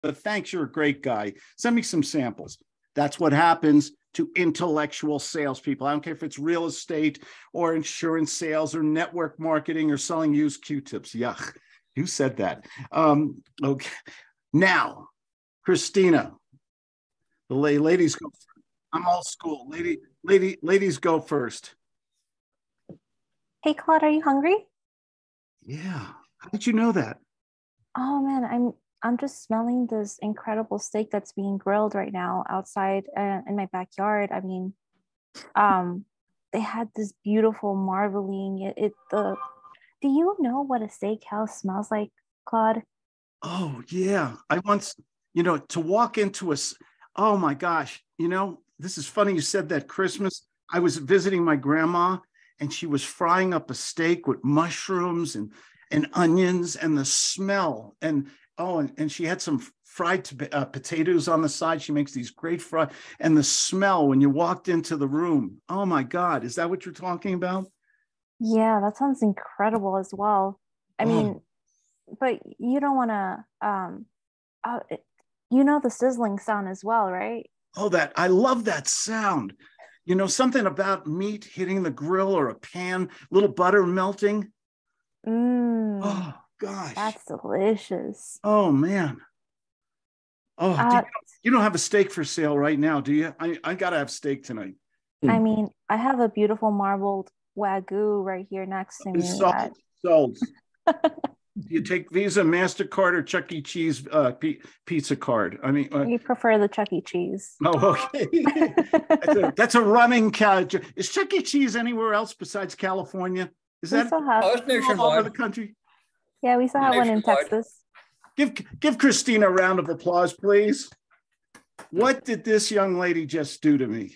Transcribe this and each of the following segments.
but thanks, you're a great guy. Send me some samples. That's what happens to intellectual salespeople. I don't care if it's real estate or insurance sales or network marketing or selling used Q-tips. Yuck. Who said that? Okay. Now, Christina, the ladies go first. I'm old school. Ladies go first. Hey Claude, are you hungry? Yeah. How did you know that? Oh man, I'm just smelling this incredible steak that's being grilled right now outside in my backyard. I mean, um, they had this beautiful marbling. Do you know what a steakhouse smells like, Claude? Oh, yeah. I once, to walk into oh my gosh, this is funny you said that. Christmas. I was visiting my grandma and she was frying up a steak with mushrooms and onions and the smell. And she had some fried potatoes on the side. She makes these great fried, and the smell when you walked into the room. Oh my God. Is that what you're talking about? Yeah, that sounds incredible as well. I Oh, mean, but you don't want to uh, it- you know the sizzling sound as well, right? I love that sound. Something about meat hitting the grill or a pan, little butter melting. Mmm, Oh gosh. that's delicious. Oh man. Oh, Uh, you don't have a steak for sale right now, do you? I gotta have steak tonight. I mean, I have a beautiful marbled Wagyu right here next to me Sold, that sold. Do you take Visa, MasterCard, or Chuck E. Cheese pizza card? I mean, we prefer the Chuck E. Cheese. oh, okay. That's a running couch. Is Chuck E. Cheese anywhere else besides California? Is We that still have, Oh, it's all over the nationwide. country? yeah, we still have one in Nationwide. Texas. Give Christina a round of applause, please. What did this young lady just do to me?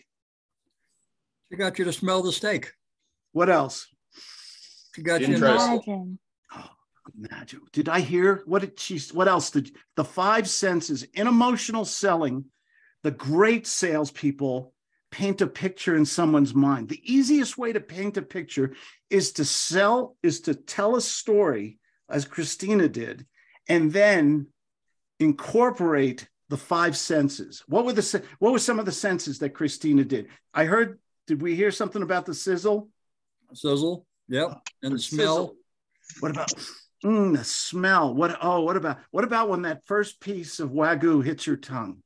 She got you to smell the steak. What else? She got you Interesting. Imagine. Oh, imagine. Did I hear? What else did the five senses in emotional selling? The great salespeople paint a picture in someone's mind. The easiest way to paint a picture is to tell a story, as Christina did, and then incorporate the five senses. What were some of the senses that Christina did? Did we hear something about the sizzle? sizzle. Yep. And the smell. Sizzle. What about the smell? What about when that first piece of Wagyu hits your tongue?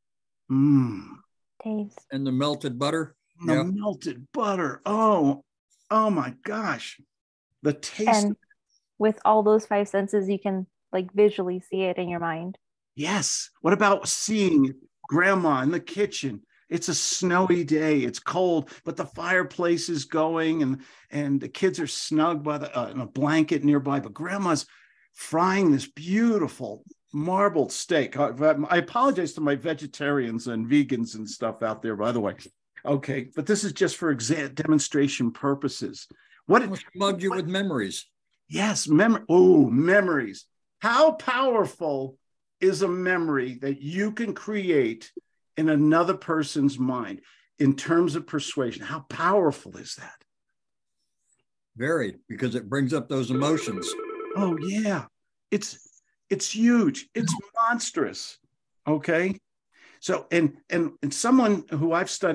Taste. And the melted butter. The Yeah. melted butter. Oh my gosh. The taste. And with all those five senses, you can like visually see it in your mind. Yes. What about seeing grandma in the kitchen? It's a snowy day. It's cold, but the fireplace is going, and the kids are snug by in a blanket nearby. But grandma's frying this beautiful marbled steak. I apologize to my vegetarians and vegans and stuff out there, by the way. Okay, but this is just for demonstration purposes. Almost mugged you with memories. Yes, memories. How powerful is a memory that you can create in another person's mind in terms of persuasion? How powerful is that? Very, because it brings up those emotions. Oh yeah, it's huge. It's monstrous. Okay, so and someone who I've studied